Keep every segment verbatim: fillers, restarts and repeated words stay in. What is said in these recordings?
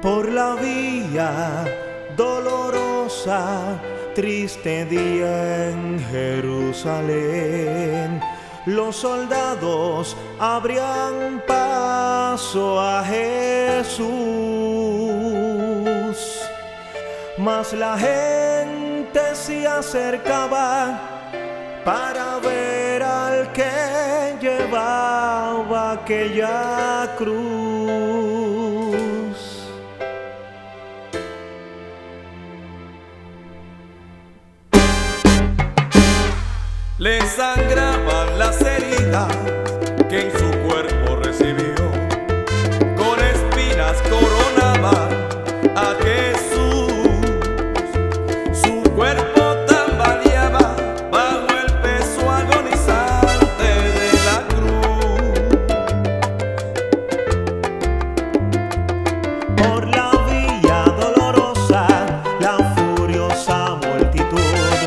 por la vía dolorosa, triste día en Jerusalén. Los soldados abrían paso a Jesús, mas la gente se acercaba para ver al que llevaba aquella cruz. Le sangraban las heridas que en su cuerpo recibió, con espinas coronaban a Jesús. Su cuerpo tambaleaba bajo el peso agonizante de la cruz. Por la vía dolorosa, la furiosa multitud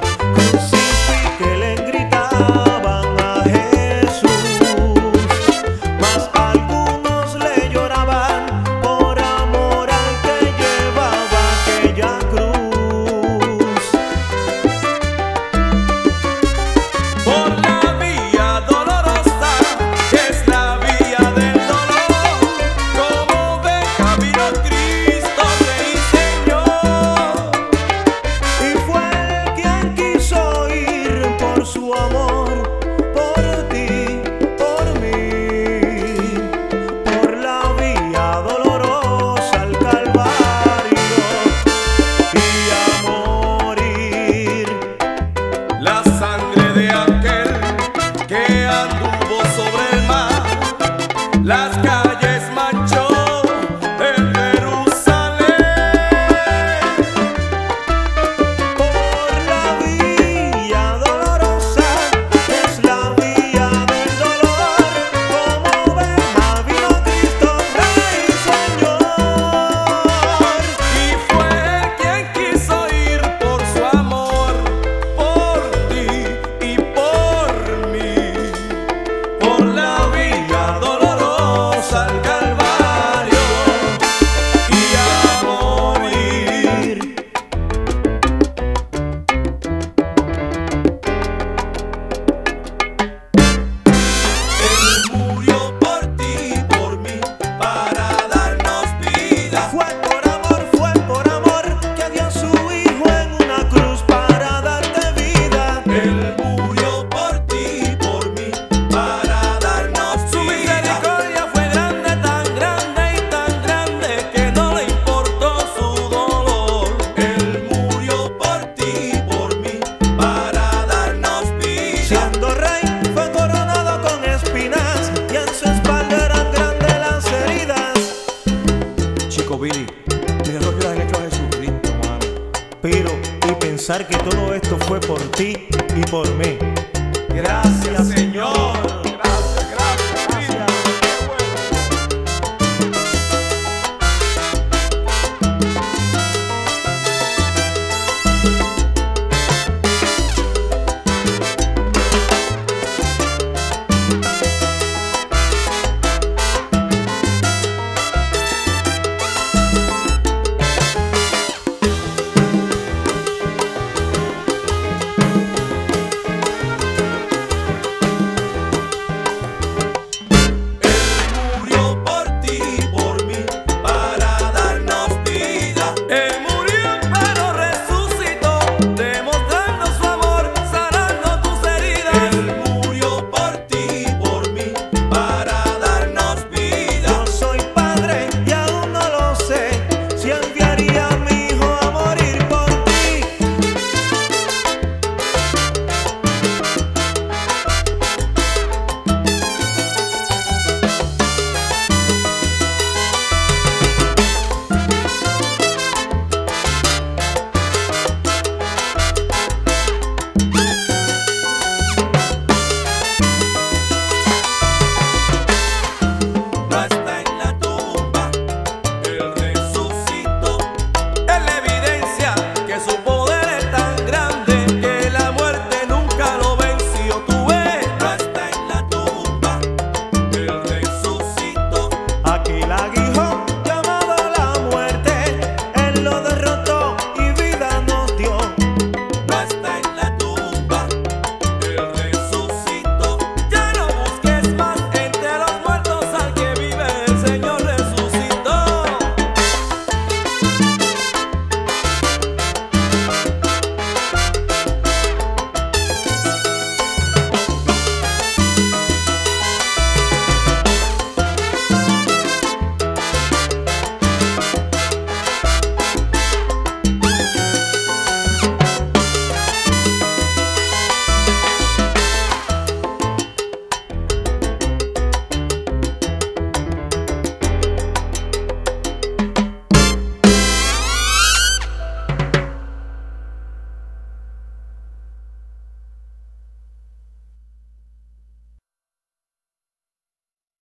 su amor por ti, por mí, por la vía dolorosa al Calvario y a morir. La sangre de aquel que anduvo sobre el mar, las calles manchó en Jerusalén. Por la vía dolorosa es la vía del dolor, como oveja vino Cristo, Rey y Señor. Y fue él quien quiso ir por su amor, por ti y por mí, por la vía dolorosa al Calvario y a morir. Él murió por ti y por mí para darnos vida. Fue por amor, fue por amor que dio a su Hijo en una cruz para darte vida. Él murió por ti y por mí para darnos su vida. Su misericordia fue grande, tan grande y tan grande que no le importó su dolor. Él murió por ti y por mí para darnos vida. Siendo rey fue coronado con espinas y en su espalda eran grandes las heridas. Chico Billy, mira lo que le han hecho a Jesucristo, mano. Pero y pensar que todo esto fue por ti y por mí.